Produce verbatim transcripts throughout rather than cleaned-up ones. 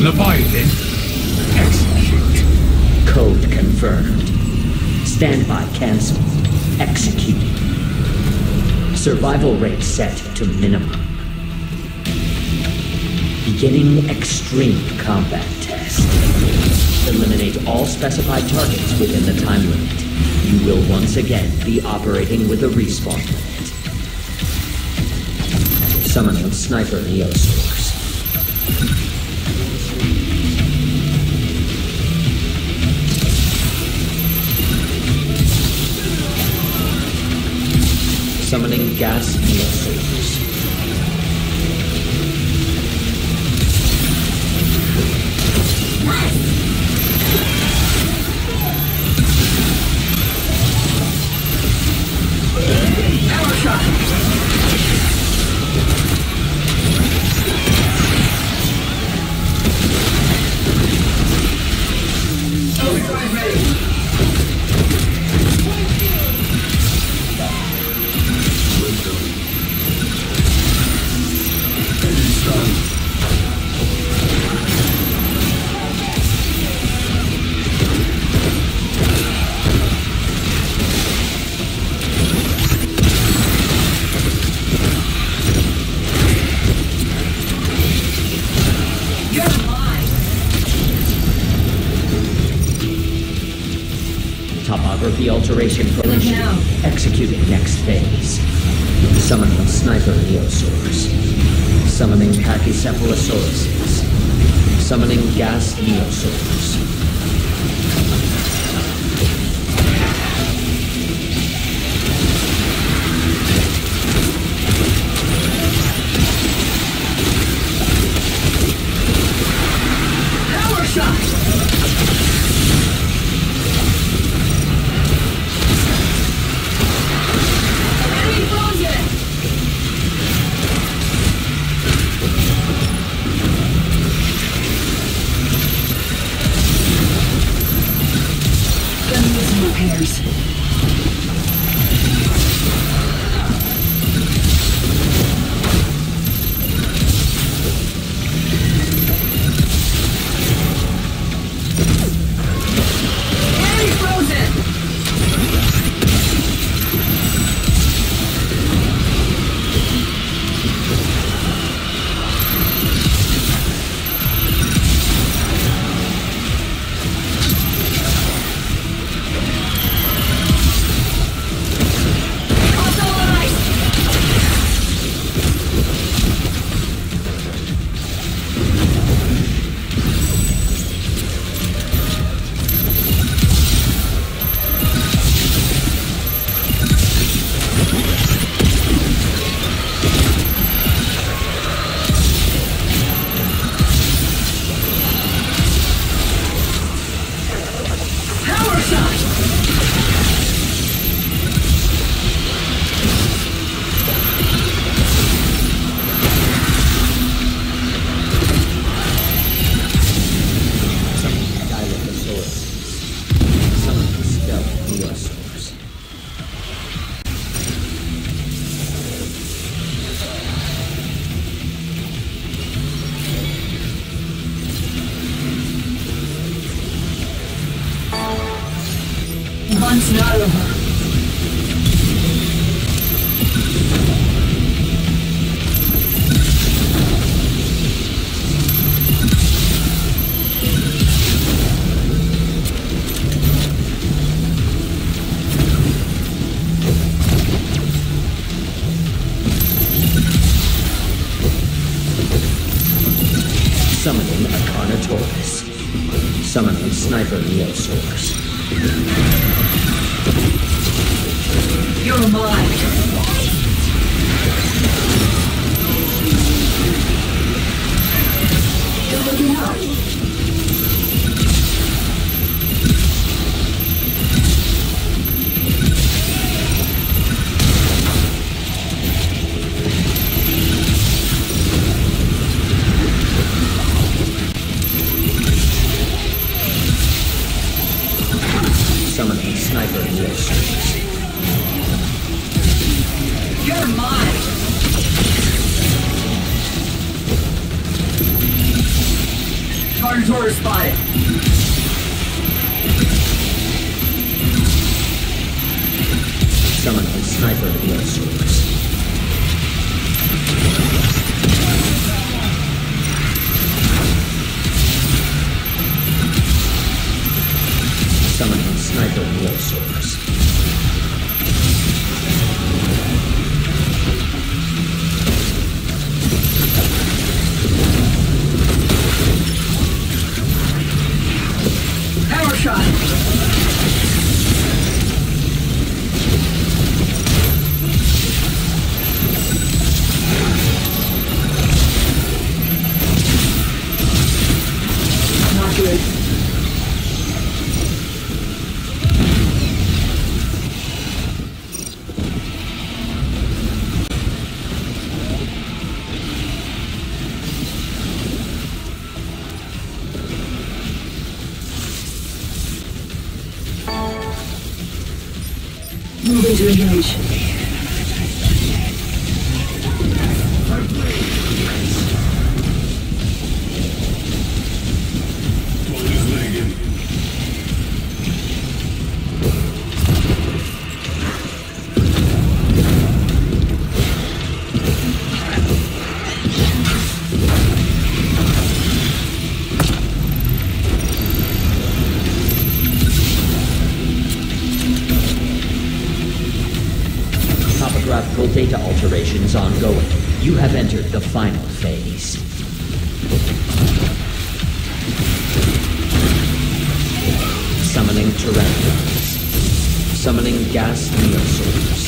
Leviathan. Execute. Code confirmed. Standby cancelled. Executed. Survival rate set to minimum. Beginning extreme combat test. Eliminate all specified targets within the time limit. You will once again be operating with a respawn limit. Summoning Sniper Neosaurs. Summoning Gas Neosaurs. Power shot! Overdrive ready! Topography alteration formation. Executing next phase. Summoning Sniper Neosaurs. Summoning Pachycephalosauruses. Summoning Gas Neosaurs. Power shot! Repairs. Enemy frozen! Once not over. Summoning a Carnotaurus. Summoning Sniper Neosaurs. You're mine. You're looking out. Summoning Sniper Neosaurs. You're mine. Dinosaur spotted. Summon a sniper Dinosaurs. Summon a sniper Dinosaurs. Power shot. Not good. Moving to engage. Topographical data alterations ongoing. You have entered the final phase. Summoning Pteranodons. Summoning gas Dinosaurs.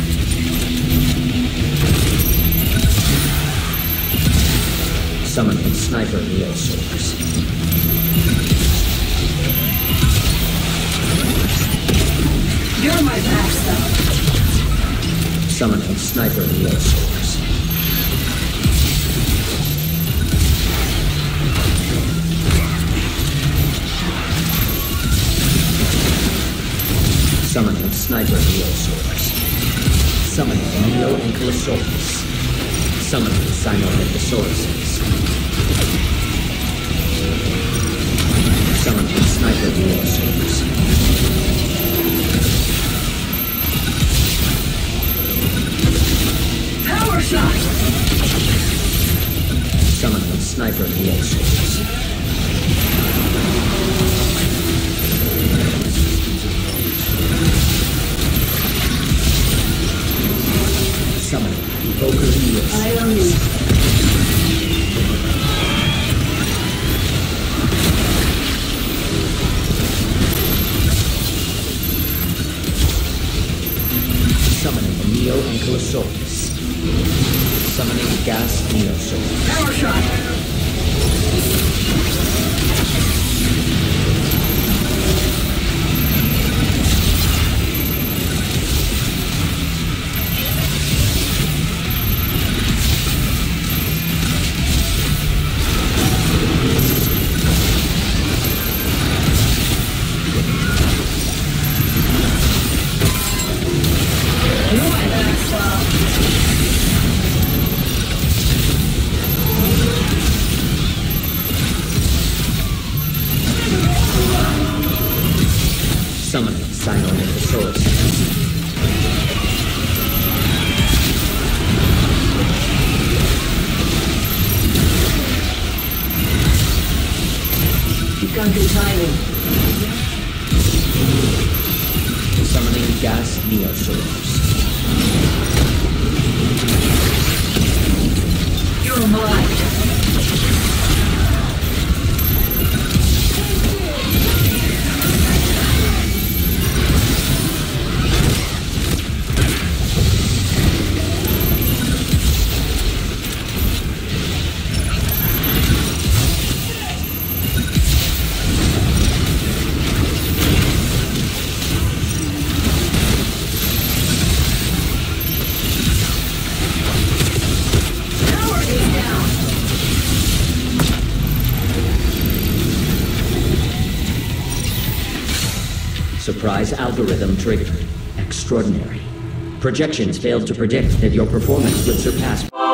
Summoning sniper Dinosaurs. You're my backstop. Summoning sniper Dinosaurs. Summoning sniper Dinosaurs. Summoning Neo-Ankylosaurus. Summoning Sinomythosauruses. Summoning sniper Dinosaurs. Power shot. Summoning sniper Dinosaurs. Summoning Evoker Dinosaurs. I own you. Summoning Neo-Ankylosaurus. Summoning gas Dinosaur. Power shot. You're my backstop. Summoning Sinomythosauruses. You've got good timing. Summoning gas Neosaurs. You're mine. Surprise algorithm triggered. Extraordinary. Projections failed to predict that your performance would surpass...